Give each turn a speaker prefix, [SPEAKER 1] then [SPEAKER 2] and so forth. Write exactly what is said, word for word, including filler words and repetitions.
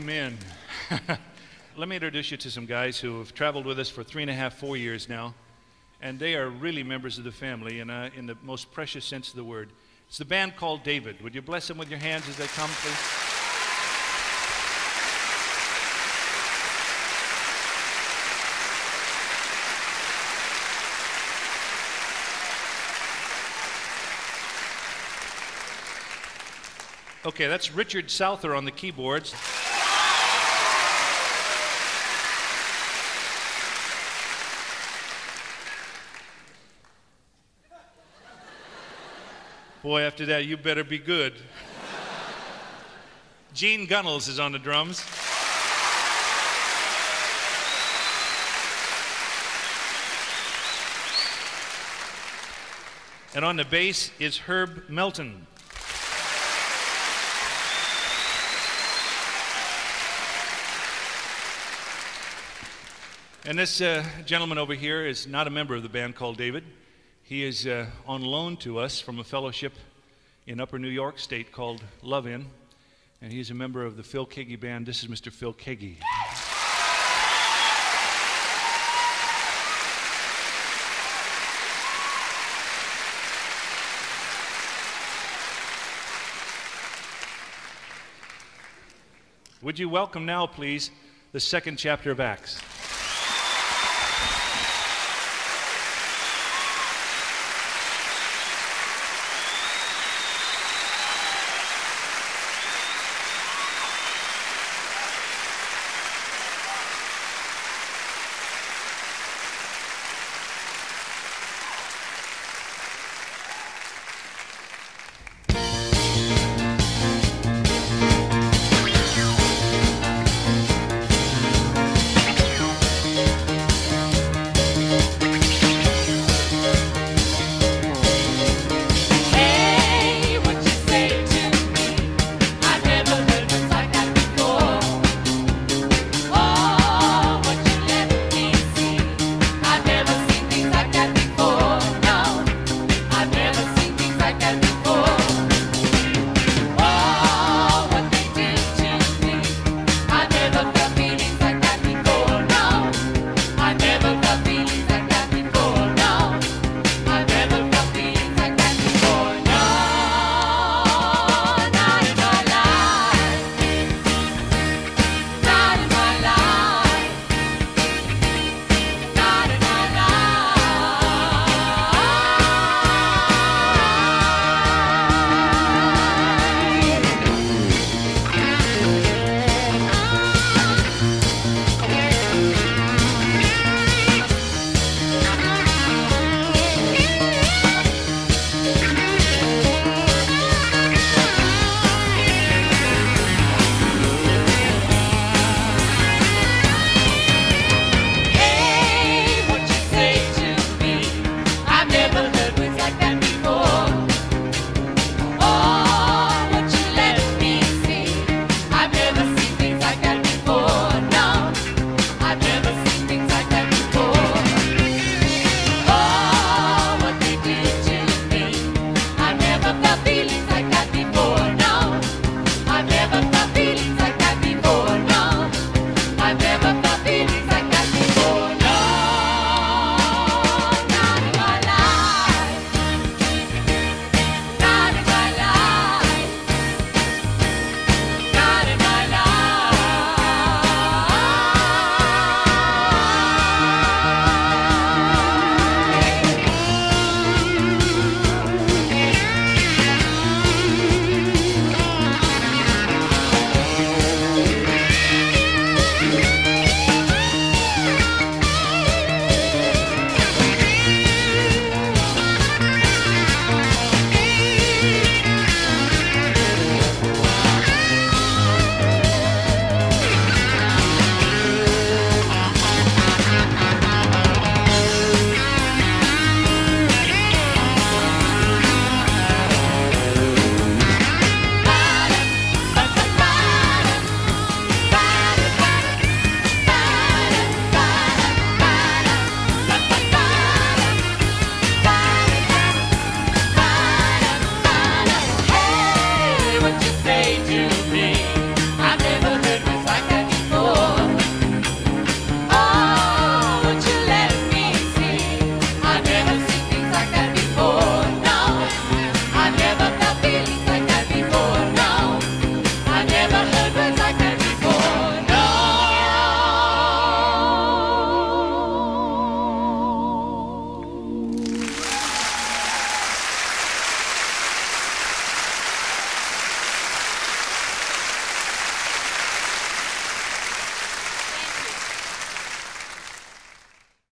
[SPEAKER 1] Amen. Let me introduce you to some guys who have traveled with us for three and a half, four years now, and they are really members of the family in, a, in the most precious sense of the word. It's the band called David. Would you bless them with your hands as they come, please? Okay, that's Richard Souther on the keyboards. Boy, after that, you better be good. Gene Gunnels is on the drums. And on the bass is Herb Melton. And this uh, gentleman over here is not a member of the band called David. He is uh, on loan to us from a fellowship in Upper New York State called Love In, and he's a member of the Phil Keaggy Band. This is Mister Phil Keaggy. Would you welcome now, please, the second chapter of Acts?